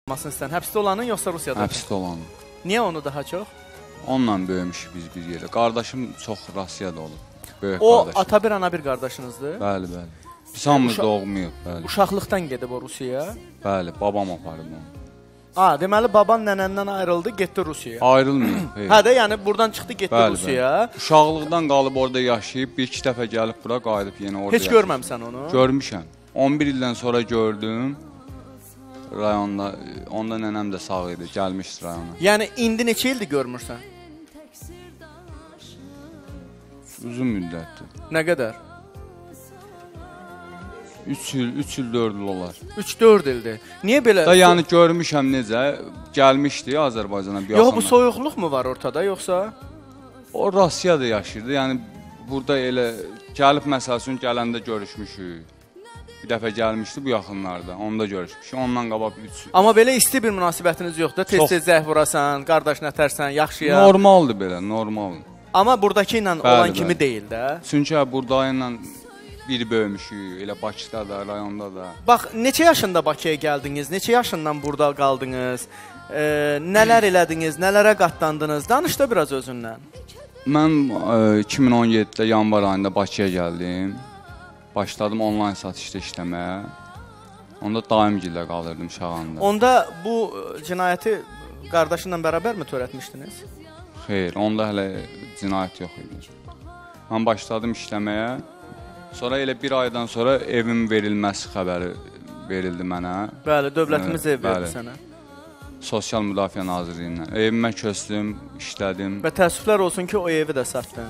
olmasını istəyən? Həbsdə olanın yoxsa Rusiyada? Həbsdə olanın. Niyə onu daha çox? Onunla böyümüşük biz bir yerdə. Qardaşım çox Rusiyada olub. Böyük O qardaşım. ata bir, ana bir qardaşınızdır? Bəli, bəli. Biz hamımız doğmayıq, bəli. Uşaqlıqdan gedib o Rusiyaya? Bəli, babam aparıb onu. Deməli baban nənəndən ayrıldı, getdi Rusiyaya. Ayrılmayıb. Hə də, yəni buradan çıxdı, getdi Rusiyaya. Uşaqlıqdan qalıb orada yaşayıb, bir-iki dəfə gəlib bura qayıdıb yenə orada. Heç görməmsən onu? Görmüşəm. 11 ildən sonra gördüm. Rayonda, onda nənəm də sağ idi, gəlmişdi rayona. Yəni indi neçə ildir görmürsən? Uzun müddətdir. Nə qədər? 3 il, 4 il olar. 3-4 ildir. Niyə belə? Da yəni görmüşəm necə, gəlmişdi Azərbaycana bir Yox, bu soyuqluq mu var ortada, yoxsa? O Rusiyada yaşayırdı, yəni burada elə gəlib məsəl üçün gələndə görüşmüşük. Bir dəfə gəlmişdi bu yaxınlarda, onda görüşmüşük. Ondan qabaq 3. Amma belə isti bir münasibətiniz yoxdur. Tez-tez zəh vurasan, qardaş nətərsən, yaxşıya. Normaldır belə, normal. Amma buradakı ilə olan kimi deyil də. Çünki burada ilə bir böyümüşük, elə Bakıda da, rayonda da. Bax, neçə yaşında Bakıya gəldiniz? Neçə yaşından burada qaldınız? Nələr elədiniz? Nələrə qatlandınız? Danış da biraz özündən. Mən 2017-də yanvar ayında Bakıya gəldim. Başladım onlayn satışda işləməyə. Onda daimgildə qalırdım Şağanda. Onda bu cinayəti qardaşınla bərabər mi törətmişdiniz? Xeyr, onda hələ cinayət yox idi. Mən başladım işləməyə. Sonra elə bir aydan sonra evim verilməsi xəbəri verildi mənə. Bəli, dövlətimiz ev verdi sənə. Sosial Müdafiə Nazirliyindən. Evimə köçdüm, işlədim. Və təəssüflər olsun ki, o evi də satdın.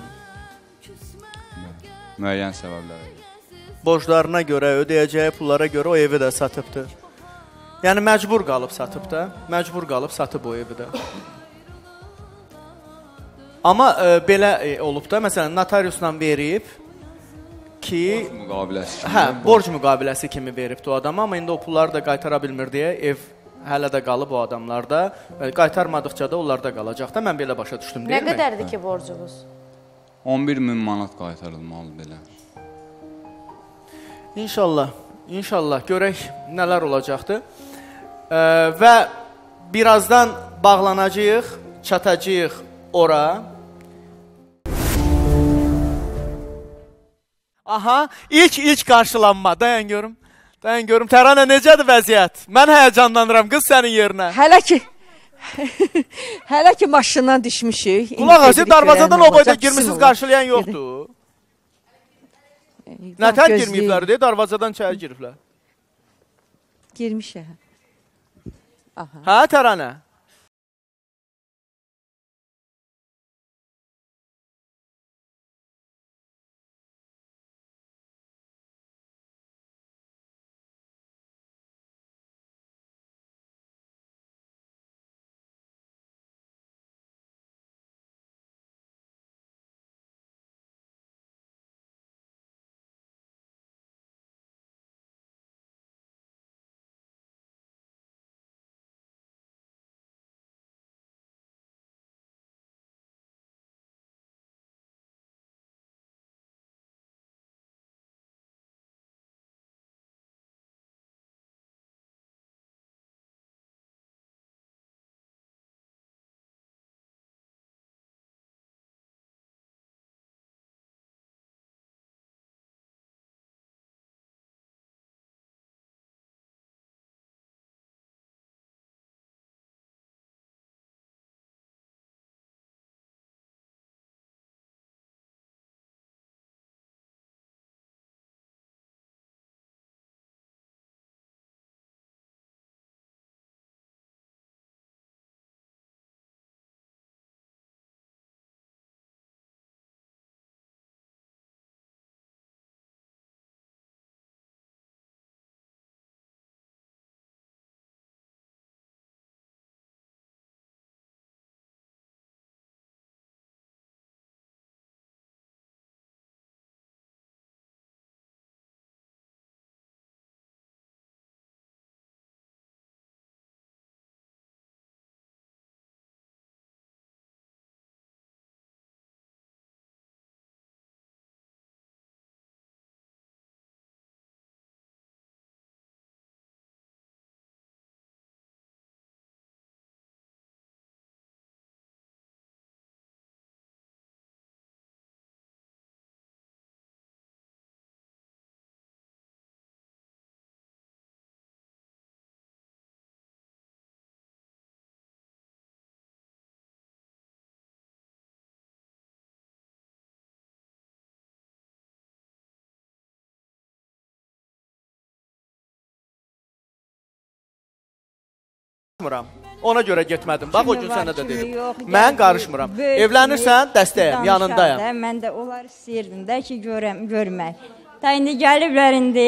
Müəyyən səbəblərə. Borclarına görə, ödəyəcəyi pullara görə o evi də satıbdır. Yəni məcbur qalıb satıb da. Məcbur qalıb satıb o evi də. Amma belə olub da, məsələn, notariusla verib ki, borc müqaviləsi kimi. Hə, borc müqaviləsi kimi veribdi o adama, amma indi o pulları da qaytara bilmir deyə ev hələ də qalıb o adamlarda. Qaytarmadıqca da onlarda qalacaq da. Mən belə başa düşdüm, deyilmi? Nə qədərdir ki borcunuz? 11.000 manat qaytarılmalı belə. İnşallah, inşallah görək nələr olacaqdır. Və birazdan bağlanacağıq, çatacağıq ora. Aha, ilk qarşılanma. Dayan görüm. Dayan görüm. Təranə necədir vəziyyət? Mən həyəcanlanıram qız sənin yerinə. Hələ ki maşından düşmüşük. Qulaq asın, darvazadan o boyda girmişsiniz, qarşılayan yoxdur. Nətər girməyiblər deyə, darvazadan çaya giriblər. Girmişə. Hə, Təranə? qarışmıram. Ona görə getmədim. Bax, o gün Kimi var, sənə də kimi dedim. yox, Mən gəl qarışmıram. ki, böyük Evlənirsən, kimi dəstəyəm, danışar yanındayam. da, mən də onları istəyirdim də ki, görmək. Da indi gəliblər indi.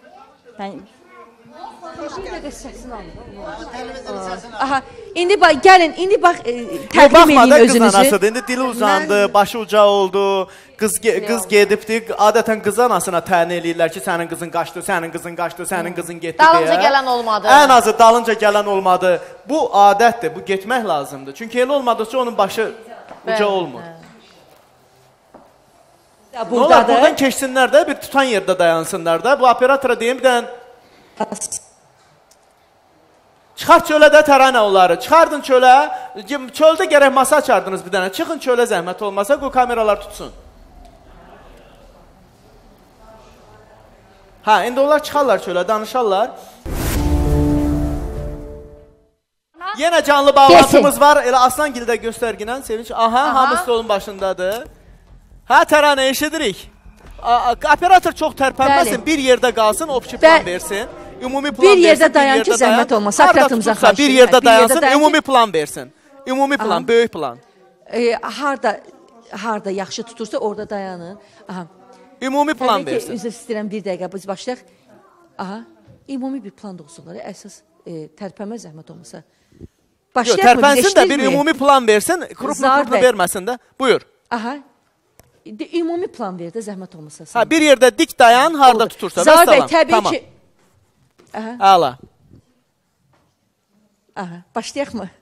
Aha, indi bax, gəlin, indi bax, təqdim Baxma da edin qız özünüzü. anasıdır. İndi dili uzandı, başı uca oldu. Qız gedibdi. Adətən qız anasına təni eləyirlər ki, sənin qızın qaçdı, sənin qızın qaçdı, sənin qızın getdi deyə. Dalınca gələn olmadı. Ən azı dalınca gələn olmadı. Bu adətdir, bu getmək lazımdır. Çünki elə olmadıqca onun başı uca olmur. Nə olar, Buradadır. buradan keçsinlər də, bir tutan yerdə dayansınlar da. Bu operatora deyim, bir dənə çıxart çölə də Təranə onları. Çıxardın çölə. Çöldə gərək masa açardınız bir dənə. Çıxın çölə zəhmət olmasa, qoy kameralar tutsun. Ha, indi onlar çıxarlar çölə, danışarlar. Yenə canlı bağlantımız var. Elə Aslangildə göstərginən Sevinç. Aha, hamı stolun başındadır. Ha, Təranə, eşidirik. Operator çox tərpənməsin, Bəli. bir yerdə qalsın, opçi plan versin. Ümumi plan Bir yerdə versin, dayan ki, zəhmət olmasa, Harada operatorumuza tutursa, xahiş bir edirəm. yerdə Bir yerdə dayansın, dayan ki- ümumi plan versin. Ümumi plan, böyük plan. Harda yaxşı tutursa orada dayanın. Aha. Ümumi plan Təbii ki, versin. üzr istəyirəm, bir dəqiqə biz başlayaq. Aha. Ümumi bir plan da olsunlar. Əsas tərpənmə zəhmət olmasa. Yox, Başlayaq mı? tərpənsin də bir Birləşdirməyək? ümumi plan versin, kruplu Zahir bəy. verməsin də. Buyur. Aha. Ümumi plan ver də zəhmət olmasa. Ha, bir yerdə dik dayan, harda tutursa. Zahir bəy, Vəssalam. təbii Tamam. ki... Aha. Əla. Aha, başlayaq mı?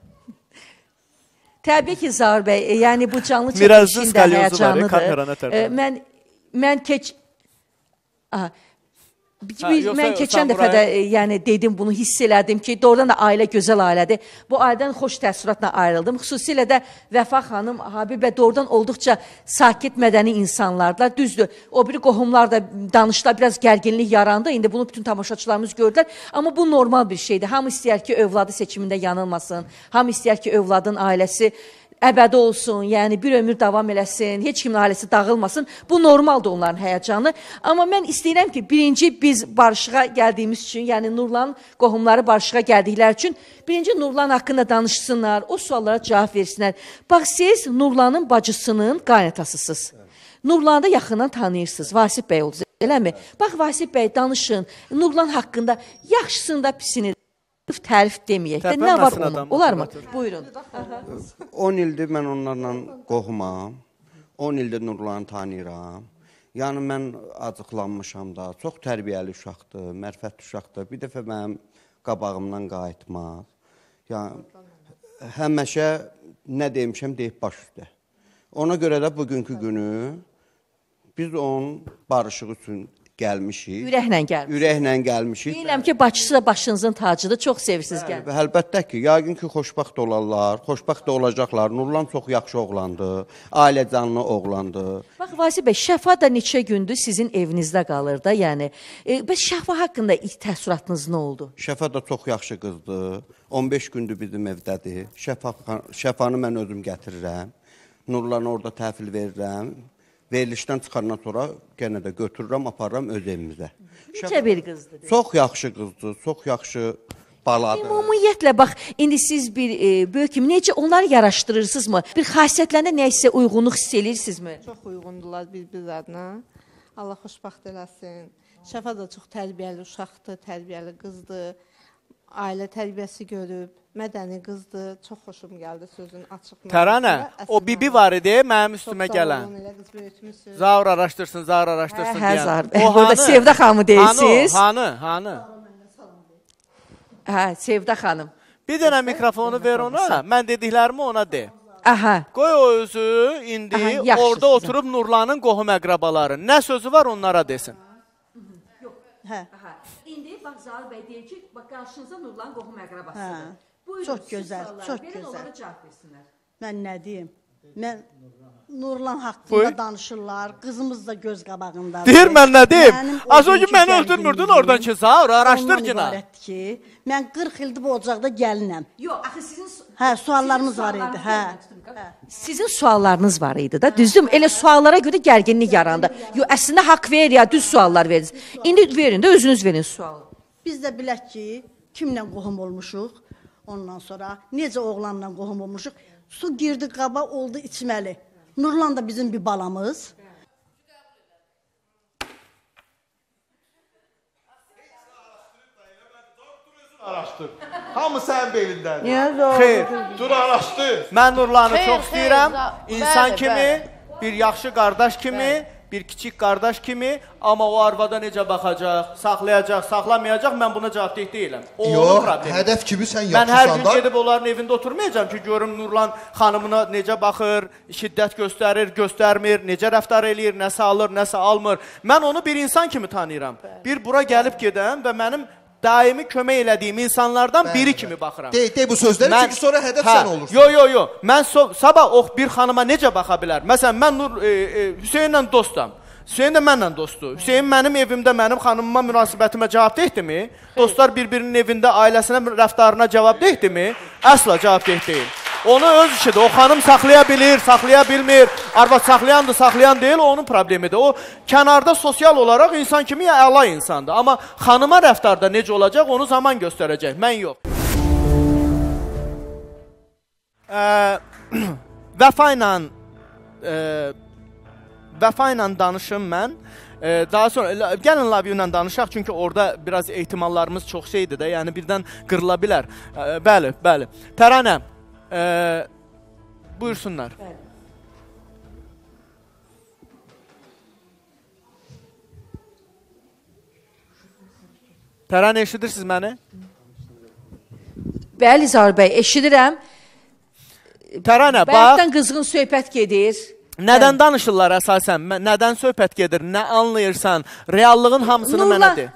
Təbii ki, Zahir bəy, yəni bu canlı Mirazın çəkilişin də skalyozu var, kamerana həyəcanıdır. tərpən. Mən aha. yoxsa Mən keçən sən dəfə də yəni dedim bunu, hiss elədim ki, doğrudan da ailə gözəl ailədir. Bu ailədən xoş təəssüratla ayrıldım. Xüsusilə də Vəfa xanım, Habib bəy doğrudan olduqca sakit, mədəni insanlardılar. Düzdür, o biri qohumlar da danışdılar, biraz gərginlik yarandı. İndi bunu bütün tamaşaçılarımız gördülər. Amma bu normal bir şeydir. Hamı istəyər ki, övladı seçimində yanılmasın. Hamı istəyər ki, övladın ailəsi əbədi olsun, yəni bir ömür davam eləsin, heç kimin ailəsi dağılmasın. Bu normaldır onların həyəcanı. Amma mən istəyirəm ki, birinci biz barışığa gəldiyimiz üçün, yəni Nurlanın qohumları barışığa gəldikləri üçün, birinci Nurlan haqqında danışsınlar, o suallara cavab versinlər. Bax, siz Nurlanın bacısının qaynatasısınız. Nurlanı da yaxından tanıyırsınız, Vasif bəy oldu, eləmi? Bax, Vasif bəy danışın, Nurlan haqqında yaxşısını da pisini tərif deməyək də, nə var onun? Olar mı? Buyurun. 10 ildir mən onlarla qohumam. 10 ildir Nurlanı tanıyıram. Yəni mən acıqlanmışam da. Çox tərbiyəli uşaqdır, mərifətli uşaqdır. Bir dəfə mənim qabağımdan qayıtmaz. Yəni həmişə nə demişəm deyib baş üstə. Ona görə də bugünkü günü biz onun barışığı üçün gəlmişik. Ürəklə gəlmişik. Ürəklə gəlmişik. Deyirəm ki, Bakısı da başınızın tacıdır, çox sevirsiniz gəl. Əlbəttə ki, yəqin ki, xoşbəxt olarlar, xoşbəxt də olacaqlar. Nurlan çox yaxşı oğlandı, ailə canlı oğlandı. Bax, Vasif bəy, Şəfa da neçə gündür sizin evinizdə qalır da, yəni. Bəs Şəfa haqqında ilk təəssüratınız nə oldu? Şəfa da çox yaxşı qızdır. 15 gündür bizim evdədir. Şəfanı mən özüm gətirirəm. Nurlanı orada təhvil verirəm. Verilişdən çıxandan sonra yenə də götürürəm, aparıram öz evimizə. Necə bir qızdır? Çox yaxşı qızdır, çox yaxşı baladır. Ümumiyyətlə, bax, indi siz bir böyük kimi, necə onları yaraşdırırsınızmı? Bir xasiyyətlərində nə isə uyğunluq hiss edirsinizmi? Çox uyğundular bir-bir adına. Allah xoşbəxt eləsin. Şəfa da çox tərbiyəli uşaqdır, tərbiyəli qızdır. Ailə tərbiyəsi görüb, mədəni qızdır. Çox xoşum gəldi sözün açıq. Təranə, o bibi var idi, mənim üstümə gələn. Zaur araşdırsın, Zaur araşdırsın Hə, deyən. Zaur bəy, orada Sevda xanımı deyirsiniz. Hanı? Hə, Sevda xanım. Bir dənə mikrofonu ver ona, mən dediklərimi ona de. Aha. Qoy o özü indi Aha, yaxşı orada sizə. oturub Nurlanın qohum əqrabaları. Nə sözü var onlara desin. Hə. İndi bax Zaur bəy deyir ki, bax qarşınıza Nurlan qohum əqrabasıdır. Hə. Buyurun, Çox siz gözəl, suallar çox verin, gözəl. onlara cavab versinlər. Mən nə deyim? Mən Nurlan haqqında Buyur. danışırlar. Qızımız da göz qabağındadır. Deyir mən nə deyim? Mənim Az o gün bugünkü məni öldürmürdün gərginliyim oradan ki, Zaur araşdır ondan günə. ibarətdir ki, mən 40 ildir bu ocaqda gəlinəm. Yox, axı sizin Hə, suallarımız var idi. Hə. Sizin suallarınız var idi da, düzdür? Elə suallara görə gərginlik yarandı. Yox, əslində haqq verir ya, düz suallar verirsiniz. İndi verin də özünüz verin sualı. Biz də bilək ki, kimlə qohum olmuşuq. Ondan sonra necə oğlanla qohum olmuşuq. Su girdi qaba, oldu içməli. Nurlan da bizim bir balamız. Araşdır. Hamı sənin belindədir. Niyə zor? Xeyr. Dur araşdır. Mən Nurlanı Xeyr, çox xeyr, istəyirəm. bəli, İnsan kimi, bəli. bir yaxşı qardaş kimi, bir kiçik qardaş kimi, amma o arvada necə baxacaq, saxlayacaq, saxlamayacaq, mən buna cavabdeh deyiləm. O onun Yox, problemi. hədəf kimi sən Mən hər gün yaxşısan da. gedib onların evində oturmayacağam ki, görüm Nurlan xanımına necə baxır, şiddət göstərir, göstərmir, necə rəftar eləyir, nəsə alır, nəsə almır. Mən onu bir insan kimi tanıyıram. Bir bura gəlib gedən və mənim daimi kömək elədiyim insanlardan biri kimi baxıram. De bu sözləri, çünki sonra hədəf sən olursun. Yo. Mən sabah o bir xanıma necə baxa bilər? Məsələn, mən Hüseynlə dostam. Hüseyn də mənlə dostdur. Hüseyn mənim evimdə mənim xanımıma münasibətimə cavabdehdimi? Dostlar bir-birinin evində ailəsinə, rəftarına cavabdehdimi? Əsla cavabdeh deyil. Onu öz işidir. O xanım saxlaya bilir, saxlaya bilmir. Arvad saxlayandır, saxlayan deyil, o onun problemidir. O kənarda sosial olaraq insan kimi əla insandır. Amma xanıma rəftarda necə olacaq, onu zaman göstərəcək. Mən yox. Vəfa ilə danışım mən. Daha sonra gəlin Love You ilə danışaq, çünki orada biraz ehtimallarımız çox şeydir də, yəni birdən qırıla bilər. Bəli. Təranə, buyursunlar. Təranə, eşidirsiniz məni? Bəli, Zaur bəy, eşidirəm. Tərənə, bax. Bayaqdan qızğın söhbət gedir. Nədən danışırlar əsasən? Nədən söhbət gedir? Nə anlayırsan? Reallığın hamısını mənə de.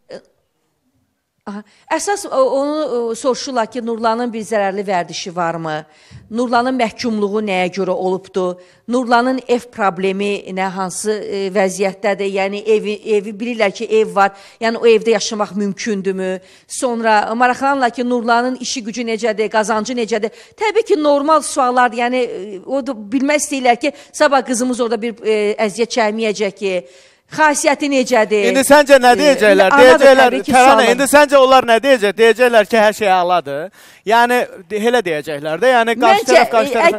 Əsas onu soruşurlar ki, Nurlanın bir zərərli vərdişi varmı? Nurlanın məhkumluğu nəyə görə olubdur? Nurlanın ev problemi nə, hansı vəziyyətdədir? Yəni evi bilirlər ki, ev var. Yəni o evdə yaşamaq mümkündürmü? Sonra maraqlanırlar ki, Nurlanın işi gücü necədir, qazancı necədir? Təbii ki, normal suallardır. Yəni o da bilmək istəyirlər ki, sabah qızımız orada bir əziyyət çəkməyəcək ki, xasiyyəti necədir? İndi səncə nə deyəcəklər? Deyəcəklər, Tərənə, indi səncə onlar nə deyəcək? Deyəcəklər ki, hər şey əladır. Yəni, elə deyəcəklər də, yəni qarşı tərəf.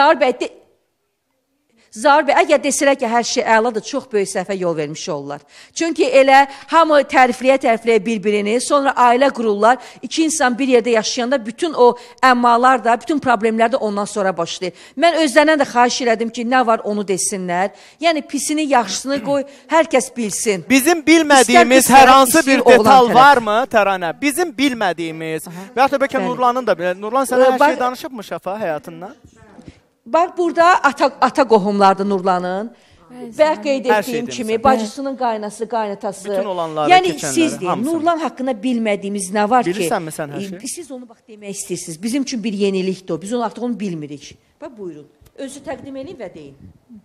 Zaur bəy, əgər desələr ki, hər şey əladır, çox böyük səhvə yol vermiş olurlar. Çünki elə hamı tərifləyə bir-birini, sonra ailə qururlar, iki insan bir yerdə yaşayanda bütün o əmmalar da, bütün problemlər də ondan sonra başlayır. Mən özlərindən də xahiş elədim ki, nə var onu desinlər. Yəni, pisini, yaxşısını qoy, hər kəs bilsin. Bizim bilmədiyimiz hər hansı bir detal varmı, Tərənə? Bizim bilmədiyimiz, və yaxud da bəlkə Nurlanın da bilir. Nurlan sənə hər şey danışıbmı şəfa həyatından? Bax, burada ata qohumlardır Nurlanın. Bəlkə qeyd etdiyim kimi, bacısının qaynası, qaynatası. Bütün olanları, yəni, keçənləri, siz deyin, hamısını. Nurlan haqqında bilmədiyimiz nə var ki? Bilirsənmi sən hər şey? Siz onu bax demək istəyirsiniz. Bizim üçün bir yenilikdir o. Biz onu artıq onu bilmirik. Bax, buyurun. Özü təqdim edin və deyin.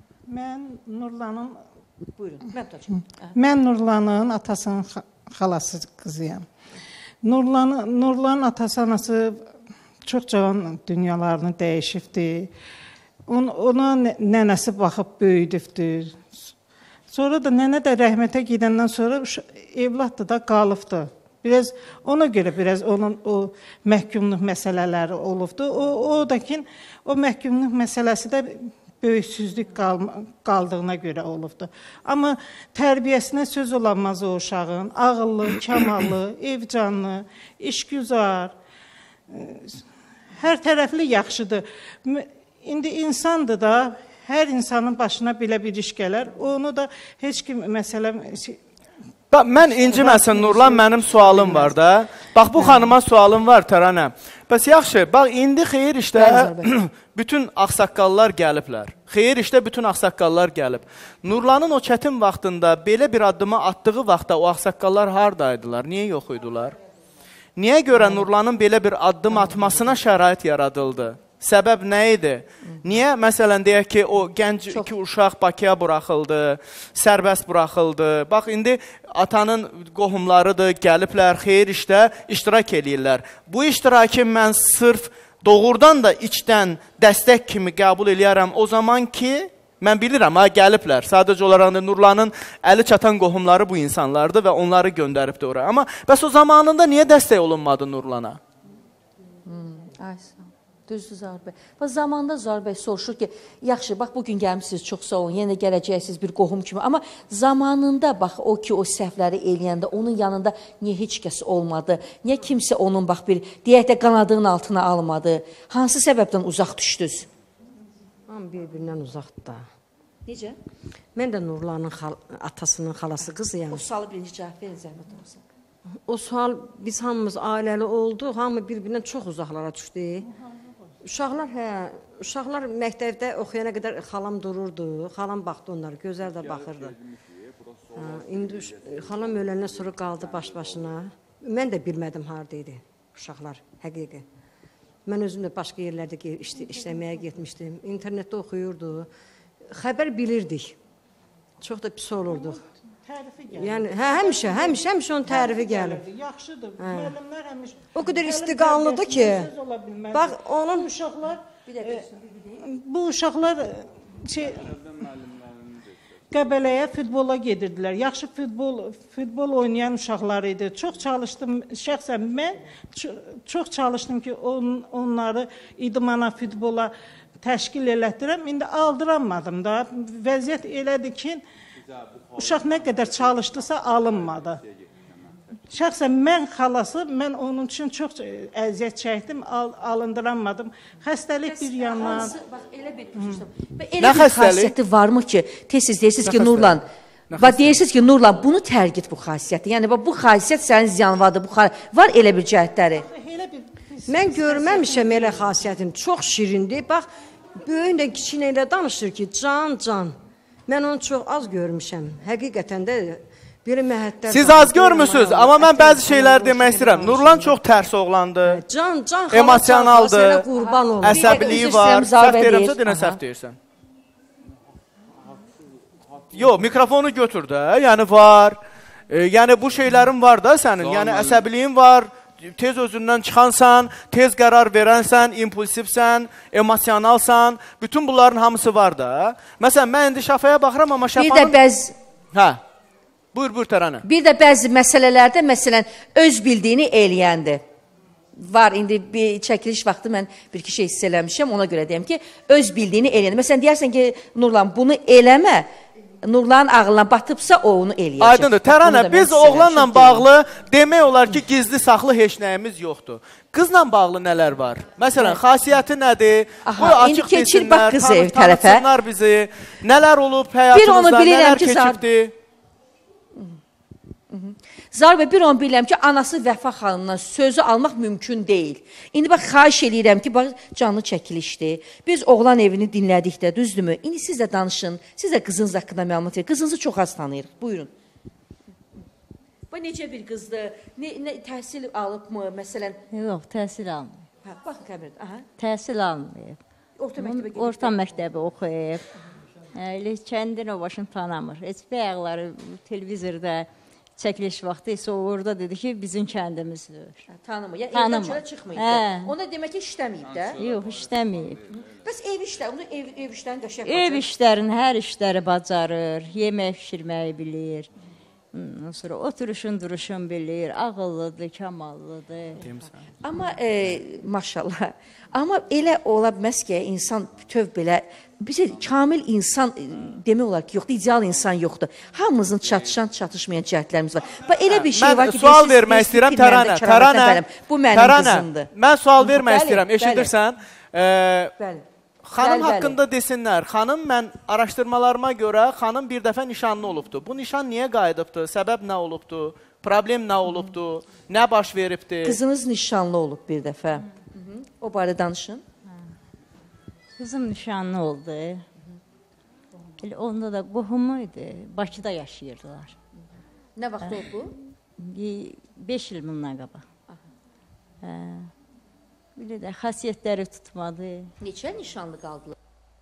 Buyurun, mən tutacağım. Mən Nurlanın atasının xalası qızıyam. Nurlanın atası, anası çox cavan dünyalarını dəyişibdir. Ona nənəsi baxıb böyüdübdür. Sonra da nənə də rəhmətə gedəndən sonra evladdır da qalıbdır. Ona görə biraz onun o məhkumluq məsələləri olubdur. O da ki, o məhkumluq məsələsi də böyüksüzlük qaldığına görə olubdur. Amma tərbiyəsinə söz olanmaz o uşağın. Ağıllı, kamallı, evcanlı, işgüzar, hər tərəfli yaxşıdır. İndi insandır da, hər insanın başına belə bir iş gələr. Onu da heç kim, məsələn... Mən inciməsin, Nurlan, mənim sualım var da. Bax, bu xanıma sualım var, Tərənə. Bəs yaxşı, bax, indi xeyir işdə bütün ağsaqqallar gəliblər. Xeyir işdə bütün ağsaqqallar gəlib. Nurlanın o çətin vaxtında, belə bir addımı atdığı vaxtda o ağsaqqallar haradaydılar? Niyə yox idilər? Niyə görə Nurlanın belə bir addım atmasına şərait yaradıldı? Səbəb nə idi? Niyə, məsələn, deyək ki, o gənc iki uşaq Bakıya buraxıldı, sərbəst buraxıldı. Bax, indi atanın qohumlarıdır, gəliblər, xeyir işdə iştirak eləyirlər. Bu iştiraki mən sırf doğrudan da içdən dəstək kimi qəbul eləyərəm o zaman ki, mən bilirəm, gəliblər. Sadəcə olaraq Nurlanın əli çatan qohumları bu insanlardır və onları göndəribdir oraya. Amma bəs o zamanında niyə dəstək olunmadı Nurlana? Ay sağ ol. Düzdür Zahir bəy. Bax zamanda Zahir bəy soruşur ki, yaxşı, bax bugün gəlmisiniz, çox sağ olun, yenə gələcəksiniz bir qohum kimi. Amma zamanında bax o ki, o səhvləri eləyəndə onun yanında niyə heç kəs olmadı? Niyə kimsə onun bax bir deyək də qanadığın altına almadı? Hansı səbəbdən uzaq düşdünüz? Hamı bir-birindən uzaqdır da. Necə? Mən də Nurlanın atasının xalası qızıyam. O sualı birinci cavab verin zəhmət olsa. O sual biz hamımız ailəli olduq, hamı bir-birindən çox uzaqlara düşdü. Uşaqlar məktəbdə oxuyana qədər xalam dururdu, xalam baxdı onlara, gözəl də baxırdı. İndi xalam öləndən sonra qaldı baş-başına. Mən də bilmədim harada idi uşaqlar, həqiqi. Mən özüm də başqa yerlərdə işləməyə getmişdim, internetdə oxuyurdu, xəbər bilirdik, çox da pis olurduq. Tərifi gəlir. Yəni, həmişə onun tərifi gəlir. Yaxşıdır, müəllimlər həmişə. O qədər istiqanlıdır ki, bax onun uşaqlar, bu uşaqlar Qəbələyə futbola gedirdilər. Yaxşı futbol oynayan uşaqlar idi. Çox çalışdım, şəxsən mən çox çalışdım ki, onları idmana, futbola təşkil elətdirəm. İndi aldıramadım da. Vəziyyət elədir ki, uşaq nə qədər çalışdısa alınmadı. Şəxsən mən xalası, mən onun üçün çox əziyyət çəkdim, alındıramadım. Xəstəlik bir yandan. Bax, elə bir xasiyyəti varmı ki, tez-tez deyirsiniz ki, Nurlan, deyirsiniz ki, Nurlan, bunu tərk et bu xasiyyəti. Yəni, bu xasiyyət sənin ziyanvadır. Var elə bir cəhətləri. Mən görməmişəm elə xasiyyətini. Çox şirindir. Bax, böyün də kiçinə elə danışır ki, can. Mən onu çox az görmüşəm. Həqiqətən də biri məhətlər... Siz az görmüsünüz, amma mən bəzi şeylər demək istəyirəm. Nurlan çox tərs oğlandı. Can emosionaldı, qurban olur. əsəbiliyi var. Səhv deyirəmsə, denə səhv deyirsən. Yox, mikrofonu götür də, yəni var. Yəni bu şeylərin var da sənin, yəni əsəbiliyin var. Tez özündən çıxansan, tez qərar verənsən, impulsivsən, emosionalsan, bütün bunların hamısı var da. Məsələn, mən indi Şafaya baxıram, amma Şafanın... Bir də bəzi... Hə, buyur Təranə. Bir də bəzi məsələlərdə, məsələn, öz bildiyini eləyəndir. Var, indi bir çəkiliş vaxtı mən bir-iki şey hiss eləmişəm, ona görə deyəm ki, öz bildiyini eləyəndir. Məsələn, deyərsən ki, Nurlan, bunu eləmə, Nurlanın ağlına batıbsa, o onu eləyəcək. Aydındır. Təranə, biz oğlanla bağlı demək olar ki, gizli-saxlı heç nəyimiz yoxdur. Qızla bağlı nələr var? Məsələn, xasiyyəti nədir? Bu açıq desinlər, tanıtsınlar bizi. Nələr olub həyatımızda, nələr keçibdi? Zahir bəy, bir onu bilirəm ki, anası Vəfa xanımdan sözü almaq mümkün deyil. İndi bax, xahiş edirəm ki, bax, canlı çəkilişdir. Biz oğlan evini dinlədik də, düzdürmü? İndi siz də danışın, siz də qızınız haqqında məlumat verin. Qızınızı çox az tanıyırıq, buyurun. Bu necə bir qızdır? Təhsil alıb mı, məsələn? Yox, təhsil almayıb. Baxın, qəbirdə. Təhsil almayıb. Orta məktəbi oxuyub. Kəndin o başını tanımır. Heç bəyəkləri televizorda çəkiliş vaxtı isə orada dedi ki, bizim kəndimizdir. Tanımır. Yəni evdən çölə çıxmayıb. Ona demək ki, işləməyib də? Yox, işləməyib. Bəs ev işləri, onu ev işlərini qəşəng bacarır. Ev işlərini, hər işləri bacarır, yemək pişirməyi bilir. Ondan sonra oturuşun, duruşun bilir, ağıllıdır, kamallıdır. Amma maşallah, amma elə ola bilməz ki, insan bütöv belə, bizə kamil insan demək olar ki, yoxdur, ideal insan yoxdur. Hamımızın çatışan, çatışmayan cəhətlərimiz var. Bax, elə bir şey var ki, sual vermək istəyirəm, Təranə. Bu mənim qızımdır. Mən sual vermək istəyirəm, eşidirsən? Bəli. Xanım haqqında desinlər. Xanım, mən araşdırmalarıma görə xanım bir dəfə nişanlı olubdu. Bu nişan niyə qayıdıbdı? Səbəb nə olubdu? Problem nə olubdu? Nə baş veribdi? Qızınız nişanlı olub bir dəfə. O barədə danışın. Qızım nişanlı oldu. Onda da qohumuydu. Bakıda yaşayırdılar. Nə vaxt oldu? 5 il bundan qabaq. Belə də xasiyyətləri tutmadı. Neçə nişanlı qaldılar?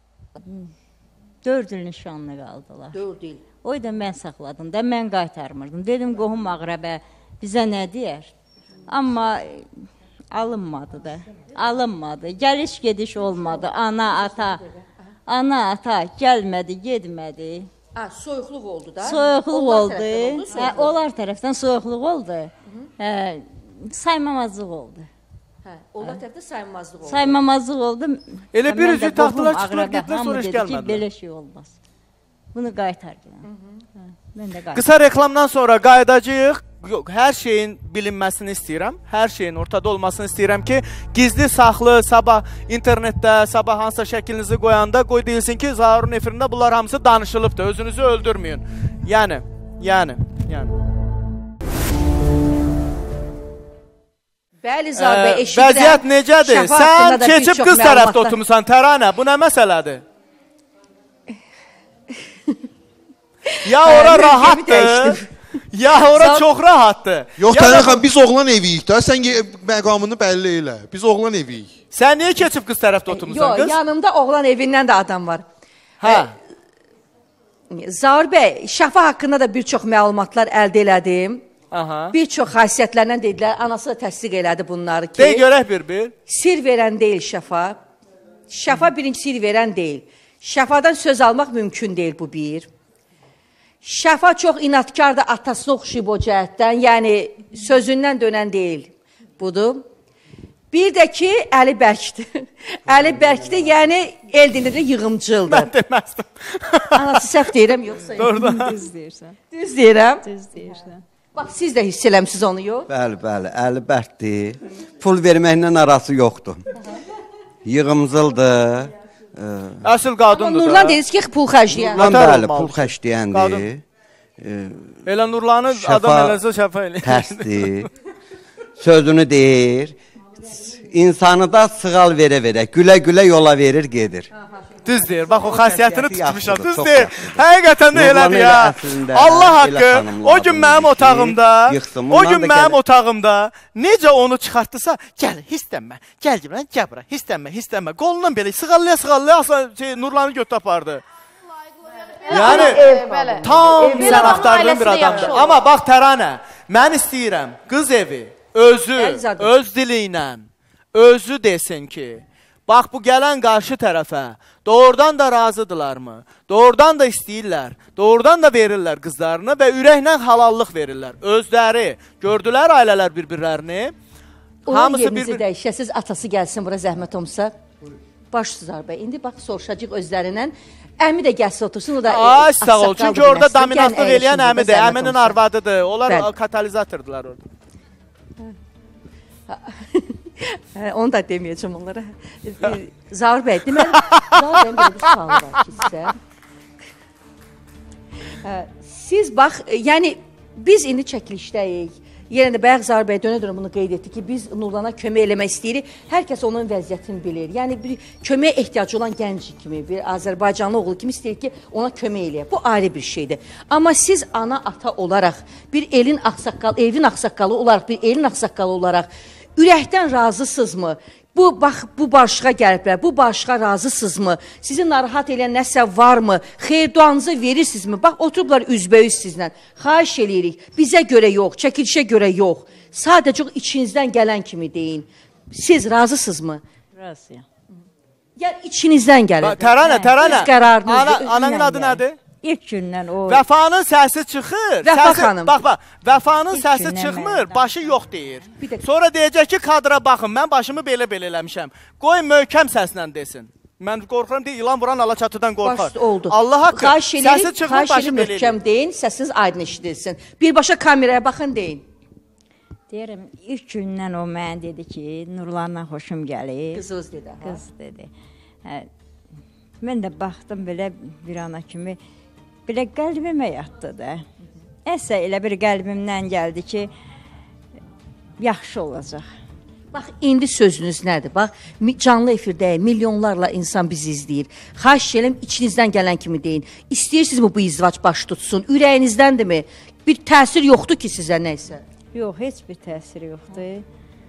4 il nişanlı qaldılar. 4 il. O da mən saxladım da, mən qaytarmırdım. Dedim, qohum ağrəbə bizə nə deyər? Amma alınmadı da, alınmadı. Gəliş gediş olmadı. Ana, ata gəlmədi, getmədi. Soyuqluq oldu da? Soyuqluq oldu. Onlar tərəfdən soyuqluq oldu. Saymamazlıq oldu. Onlar tərəfdə saymamazlıq oldu. Saymamazlıq oldu. Elə bir üzü taxtılar çıxdılar, getdilər, sonra heç gəlmədilər. Belə şey olmaz. Bunu qaytar. Mən də qaytar. Qısa reklamdan sonra qayıdacağıq. Hər şeyin bilinməsini istəyirəm. Hər şeyin ortada olmasını istəyirəm ki, gizli, saxlı, sabah internetdə, sabah hansısa şəklinizi qoyanda qoy deyilsin ki, Zaurun efirində bunlar hamısı danışılıbdır. Özünüzü öldürməyin. Yəni. Bəli, Zaur bəy, eşidirəm. Vəziyyət necədir? Sən keçib qız tərəfdə oturmusan, Təranə. Bu nə məsələdir? Ya ora rahatdır. Ya ora çox rahatdır. Yox, Təran xan, biz oğlan eviyik də. Sən məqamını bəlli elə. Biz oğlan eviyik. Sən niyə keçib qız tərəfdə oturmusan qız? Yox, yanımda oğlan evindən də adam var. Hə. Zaur bəy, Şafa haqqında da bir çox məlumatlar əldə elədim. Bir çox xasiyyətlərindən dedilər, anası da təsdiq elədi bunları ki. Dey görək bir. Sir verən deyil Şafa. Şafa birinci sir verən deyil. Şafadan söz almaq mümkün deyil bu bir. Şafa çox inatkardır, atasına oxşayıb o cəhətdən, yəni sözündən dönən deyil. Budur. Bir də ki, Əli bərkdir. Əli bərkdir, yəni el dilində yığımcıldır. Mən deməzdim. Anası səhv deyirəm, yoxsa? Doğrudan. Düz deyirsən. Düz deyirəm. Düz deyirsən. Bax, siz də hiss eləmsiniz onu, yox? Bəli, Əli bərkdir. Pul verməklə arası yoxdur. Yığımcıldır. Əsl qadındır da. Nurlan dediniz ki, pul xərcləyən. Nurlan bəli, pul xərcləyəndir. Elə Nurlanı adam eləsə şəfa eləyir. Tərsdir. Sözünü deyir. İnsanı da sığal verə-verə, gülə-gülə yola verir, gedir. Düz deyir. Bax, o xasiyyətini tutmuşam. Düz deyir. Həqiqətən də elədir ya. Allah haqqı, o gün mənim otağımda necə onu çıxartdısa, gəl, hissənmə, gəl bura, hissənmə. Qolundan belə sığallaya Nurlanı götü apardı. Yəni, tam sən axtardığın bir adamdır. Amma bax, Təranə, mən istəyirəm, qız evi, öz dili ilə, özü desin ki, bax, bu gələn qarşı tərəfə doğrudan da razıdırlarmı? Doğrudan da istəyirlər, doğrudan da verirlər qızlarını və ürəklə halallıq verirlər. Özləri, gördülər ailələr bir-birlərini. Onun yerinizi dəyişəsiz, atası gəlsin bura zəhmət olmasa. Baş Zaur bəy, indi bax, soruşacaq özlərindən. Əmi də gəlsə otursun, o da ay, sağ ol, çünki orada dominantlıq eləyən əmidir, əminin arvadıdır. Onlar katalizatordurlar orada. Onu da deməyəcəm onlara. Zaur bəy, deməli, Zaur bəyin belə bir sualı var ki, sizə. Siz bax, yəni, biz indi çəkilişdəyik. Yenə də bayaq Zaur bəy dönə-dönə bunu qeyd etdi ki, biz Nurlana kömək eləmək istəyirik. Hər kəs onun vəziyyətini bilir. Yəni, bir köməyə ehtiyacı olan gənc kimi, bir Azərbaycanlı oğlu kimi istəyir ki, ona kömək eləyək. Bu ayrı bir şeydir. Amma siz ana, ata olaraq, bir evin ağsaqqalı olaraq, bir elin ağsaqqalı olaraq ürəkdən razısınızmı? Bu barışığa gəliblər, bu barışığa razısınızmı? Sizi narahat eləyən nəsə varmı? Xeyr duanızı verirsinizmi? Bax, oturublar üzbəyüz sizlə. Xahiş eləyirik, bizə görə yox, çəkilişə görə yox. Sadəcə içinizdən gələn kimi deyin. Siz razısınızmı? Razıyam. Yəni, içinizdən gəlir. Təranə, ananın adı nədir? İlk gündən o... Vəfanın səsi çıxır. Vəfa xanım. Bax, vəfanın səsi çıxmır, başı yox deyir. Sonra deyəcək ki, kadra baxın, mən başımı belə-belə eləmişəm. Qoy möhkəm səslə desin. Mən qorxuram deyə ilan vuran alaçatıdan qorxar. Oldu. Allah haqqı, səsi çıxmır, başı belə eləyir. Möhkəm deyin, səsiniz aydın eşidilsin. Birbaşa kameraya baxın, deyin. Deyirəm, ilk gündən o mənə dedi ki, Nurlandan xoşum gəlir. Qızınız dedi. Qız dedi. Mən də baxdım belə bir ana kimi, belə qəlbimə yatdı da. Əsə elə bir qəlbimdən gəldi ki, yaxşı olacaq. Bax, indi sözünüz nədir? Bax, canlı efirdəyik, milyonlarla insan bizi izləyir. Xahiş edirəm, içinizdən gələn kimi deyin. İstəyirsinizmi bu izdivac baş tutsun? Ürəyinizdəndirmi? Bir təsir yoxdur ki sizə nəysə? Yox, heç bir təsir yoxdur.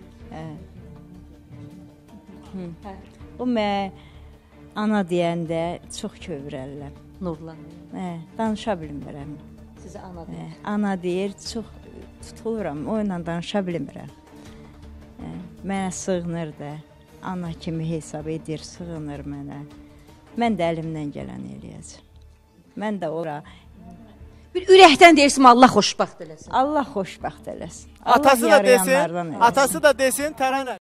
O mən ana deyəndə çox kövrəlirəm. Nurlan. Danışa bilmirəm. Sizə ana deyir. Ana deyir, çox tutuluram, o ilə danışa bilmirəm. Mənə sığınır da, ana kimi hesab edir, sığınır mənə. Mən də əlimdən gələn eləyəcəm. Mən də ora... Bir ürəkdən deyirsin, Allah xoşbaxt eləsin. Allah xoşbaxt eləsin. Atası da desin, Təranə.